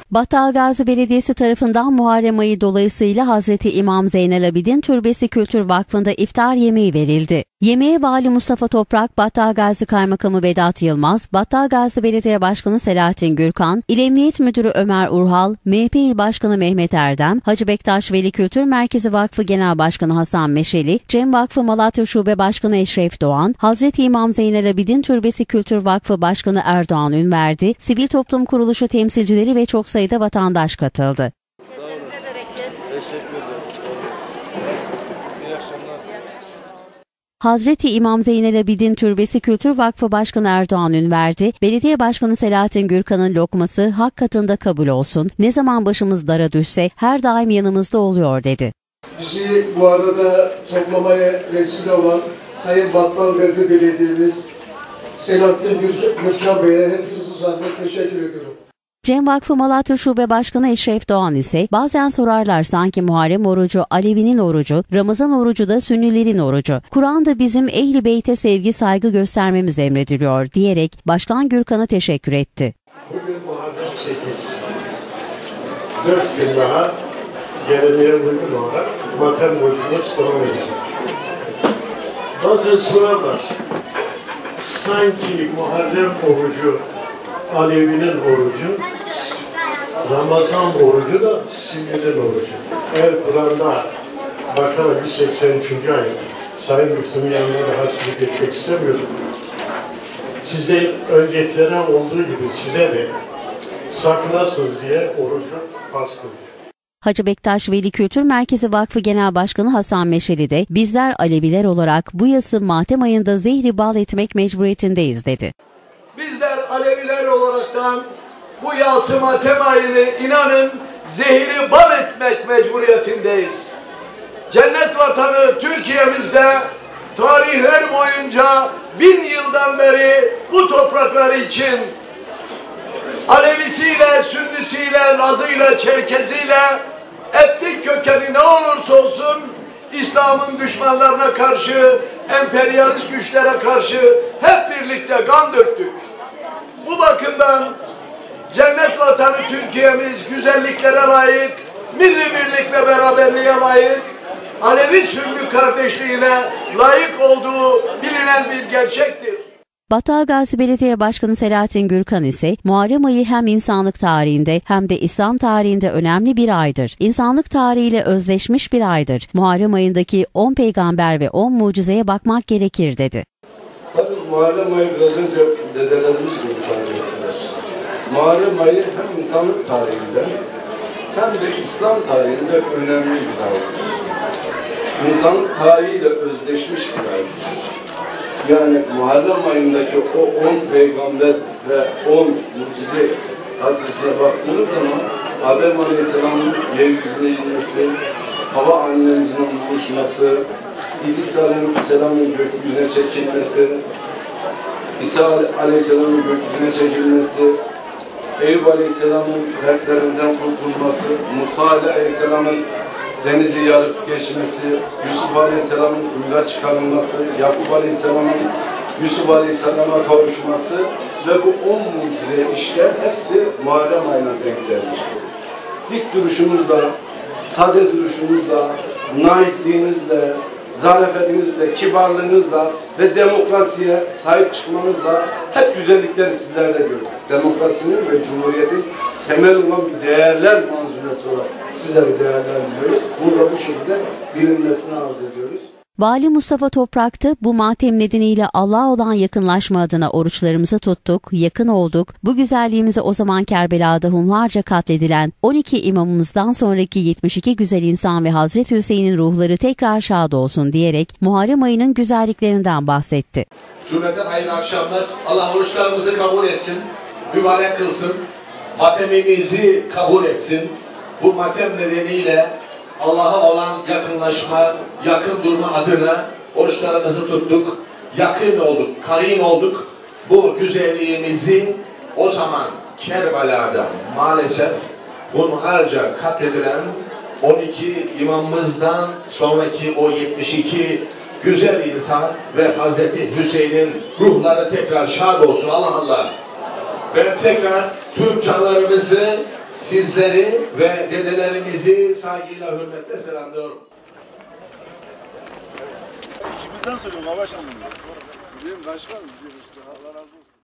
Battalgazi Belediyesi tarafından Muharrem ayı dolayısıyla Hazreti İmam Zeynel Abidin Türbesi Kültür Vakfı'nda iftar yemeği verildi. Yemeğe Vali Mustafa Toprak, Battalgazi Kaymakamı Vedat Yılmaz, Battalgazi Belediye Başkanı Selahattin Gürkan, İl Emniyet Müdürü Ömer Urhal, MHP İl Başkanı Mehmet Erdem, Hacı Bektaş Veli Kültür Merkezi Vakfı Genel Başkanı Hasan Meşeli, Cem Vakfı Malatya Şube Başkanı Eşref Doğan, Hazreti İmam Zeynel Abidin Türbesi Kültür Vakfı Başkanı Erdoğan Ünverdi, sivil toplum kuruluşu temsilcileri ve çok sayıda vatandaş katıldı. Hazreti İmam Zeynel Abidin Türbesi Kültür Vakfı Başkanı Erdoğan Ünverdi, Belediye Başkanı Selahattin Gürkan'ın lokması hak katında kabul olsun, ne zaman başımız dara düşse her daim yanımızda oluyor dedi. Bizi bu arada toplamaya vesile olan Sayın Battalgazi Belediye'miz Selahattin Gürkan Bey'e hepiniz uzatmak teşekkür ediyorum. Cem Vakfı Malatya Şube Başkanı Eşref Doğan ise bazen sorarlar sanki Muharrem orucu Alevinin orucu, Ramazan orucu da Sünnilerin orucu. Kur'an'da bizim Ehl-i Beyt'e sevgi saygı göstermemiz emrediliyor diyerek Başkan Gürkan'a teşekkür etti. Bugün Muharrem 8. 4 gün daha geleneğe uygun olarak matem orucumuz devam edecek. Bazen sorarlar sanki Muharrem orucu Alevinin orucu, Ramazan orucu da Sünnilerin orucu. Eğer Kur'an'da Bakara 183. ayet, Sayın Müftü'nün yanına haksızlık etmek istemiyorum. Size öncekilere olduğu gibi size de sakınasınız diye orucu farz kılıyor. Hacı Bektaş Veli Kültür Merkezi Vakfı Genel Başkanı Hasan Meşeli de bizler Aleviler olarak bu yası matem ayında zehri bal etmek mecburiyetindeyiz dedi. Bizler Aleviler olaraktan bu yası matem ayını inanın zehri bal etmek mecburiyetindeyiz. Cennet vatanı Türkiye'mizde tarihler boyunca 1000 yıldan beri bu topraklar için Alevisiyle, Sünnisiyle, Lazıyla, Çerkeziyle etnik kökeni ne olursa olsun İslam'ın düşmanlarına karşı, emperyalist güçlere karşı hep birlikte kan döktük. Bu bakımdan cennet vatanı Türkiye'miz güzelliklere layık, milli birlik ve beraberliğe layık, Alevi-Sünni kardeşliğine layık olduğu bilinen bir gerçektir. Battalgazi Belediye Başkanı Selahattin Gürkan ise Muharrem ayı hem insanlık tarihinde hem de İslam tarihinde önemli bir aydır. İnsanlık tarihiyle özleşmiş bir aydır. Muharrem ayındaki 10 peygamber ve 10 mucizeye bakmak gerekir dedi. Tabii Muharrem ayı biraz önce dedelerimiz gibi tarih ettiler. Muharrem ayı hem insanlık tarihinde hem de İslam tarihinde önemli bir aydır. İnsanlık tarihiyle özleşmiş bir aydır. Yani Muharrem ayındaki o 10 peygamber ve 10 mucize hadisesine baktığınız zaman Adem Aleyhisselam'ın yeryüzüne inmesi, Hava annemizin buluşması, İdris Aleyhisselam'ın gökyüzüne çekilmesi, İsa Aleyhisselam'ın gökyüzüne çekilmesi, Eyüp Aleyhisselam'ın dertlerinden kurtulması, Musa Aleyhisselam'ın denizi yarıp geçmesi, Yusuf Aleyhisselam'ın kuyuda çıkarılması, Yakup Aleyhisselam'ın Yusuf Aleyhisselam'a kavuşması ve bu 10 mucize işler hepsi Muharrem ayına denk gelmiştir. Dik duruşumuzla, sade duruşumuzla, naifliğinizle, zarafetinizle, kibarlığınızla ve demokrasiye sahip çıkmanızla hep güzellikleri sizlerde gördük. Demokrasinin ve Cumhuriyet'in temel olan bir değerler manzumesi olarak sizleri değerlendiriyoruz. Bunu da bu şekilde bilinmesini arz ediyoruz. Vali Mustafa Toprak da bu matem nedeniyle Allah'a olan yakınlaşma adına oruçlarımızı tuttuk, yakın olduk. Bu güzelliğimize o zaman Kerbela'da hunharca katledilen 12 imamımızdan sonraki 72 güzel insan ve Hazreti Hüseyin'in ruhları tekrar şad olsun diyerek Muharrem ayının güzelliklerinden bahsetti. Cümleten hayırlı akşamlar. Allah oruçlarımızı kabul etsin, mübarek kılsın, matemimizi kabul etsin. Bu matem nedeniyle Allah'a olan yakınlaşma, yakın durma adına oruçlarımızı tuttuk, yakın olduk, karin olduk. Bu güzelliğimizi o zaman Kerbela'da maalesef hunharca katledilen 12 imamımızdan sonraki o 72 güzel insan ve Hazreti Hüseyin'in ruhları tekrar şad olsun. Allah Allah. Ben tekrar tüm canlarımızı sizleri ve dedelerimizi saygıyla, hürmetle selamlıyorum. İşimizden söylüyorum, başkanım. Biliyorum başkanım, Allah razı olsun.